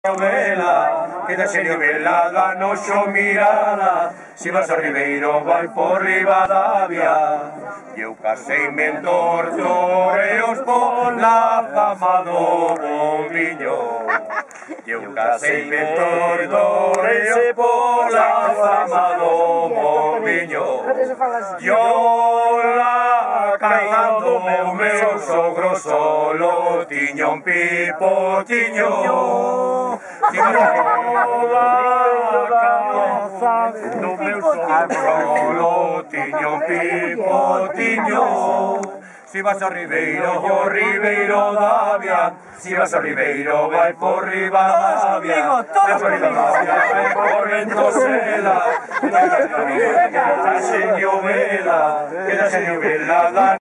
Vela, que da serio velada no xo mirala. Si vas a Ribeiro vai por Ribadavia. Eu caseime en tortoreos pola fama do bombiño. Eu caseime en tortoreos pola fama do bombiño. Yo la cazando o meu sogro solo tiña un pipotiño. No meu sogro tiña un pipotiño. Si vas a Ribeiro, o Ribeiro Davia. Si vas a Ribeiro, vai por Ribadavia. Vas a Ribadavia, vai por Ventosela. Queda seño vela,